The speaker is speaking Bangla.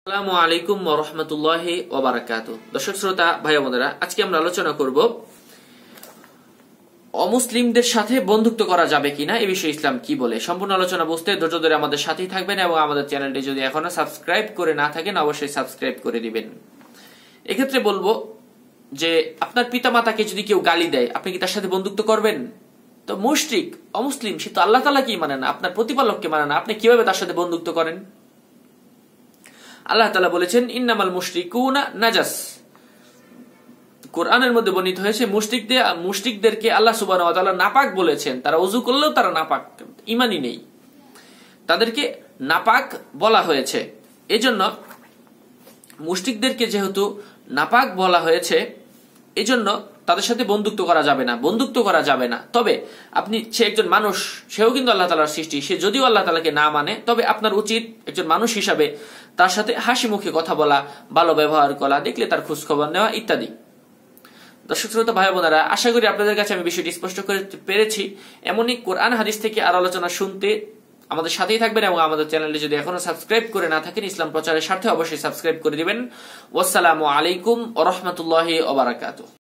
আসসালামু আলাইকুম ওয়া রাহমাতুল্লাহি ওয়া বারাকাতুহু। দর্শক শ্রোতা ভাই বোনেরা, আজকে আমরা আলোচনা করব অমুসলিমদের সাথে বন্ধুত্ব করা যাবে কিনা এই বিষয়ে ইসলাম কি বলে। সম্পূর্ণ আলোচনা বুঝতে ধৈর্য ধরে আমাদের সাথেই থাকবেন এবং আমাদের চ্যানেলটি যদি এখনো সাবস্ক্রাইব করে না থাকেন অবশ্যই সাবস্ক্রাইব করে দিবেন। এক্ষেত্রে বলবো যে আপনার পিতামাতাকে যদি কেউ গালি দেয়, আপনি কি তার সাথে বন্ধুত্ব করবেন? তো মুশরিক, অমুসলিম, সে তো আল্লাহ তাআলা কি মানে না, আপনার প্রতিপালককে মানে না, আপনি কিভাবে তার সাথে বন্ধুত্ব করেন? আল্লাহ তাআলা বলেছেন ইন্নামাল মুশরিকুনা নাজাস। কোরআনের মধ্যে বর্ণিত হয়েছে মুশরিকদেরকে আল্লাহ সুবহানাহু ওয়া তাআলা নাপাক বলেছেন। তারা ওযু করলেও তারা নাপাক, ঈমানই নেই, তাদেরকে নাপাক বলা হয়েছে। এজন্য মুশরিকদেরকে যেহেতু নাপাক বলা হয়েছে, এজন্য তাদের সাথে বন্ধুত্ব করা যাবে না, বন্ধুত্ব করা যাবে না। তবে সে একজন মানুষ, সেও কিন্তু আল্লাহ তাআলার সৃষ্টি, সে যদিও আল্লাহ তাআলাকে না মানে, তবে আপনার উচিত একজন মানুষ হিসাবে তার সাথে হাসি মুখে কথা বলা, ভালো ব্যবহার করা, দেখলে তার খোঁজ খবর নেওয়া ইত্যাদি। দর্শক শ্রোতা ভাই বোনেরা, আশা করি আপনাদের কাছে আমি বিষয়টি স্পষ্ট করতে পেরেছি। এমনই কোরআন হাদিস থেকে আর আলোচনা শুনতে আমাদের সাথেই থাকবেন এবং আমাদের চ্যানেলটি যদি এখনো সাবস্ক্রাইব করে না থাকেন ইসলাম প্রচারের স্বার্থে অবশ্যই সাবস্ক্রাইব করে দিবেন। ওয়াসসালামু আলাইকুম ওয়া রাহমাতুল্লাহি ওয়া বারাকাতুহু।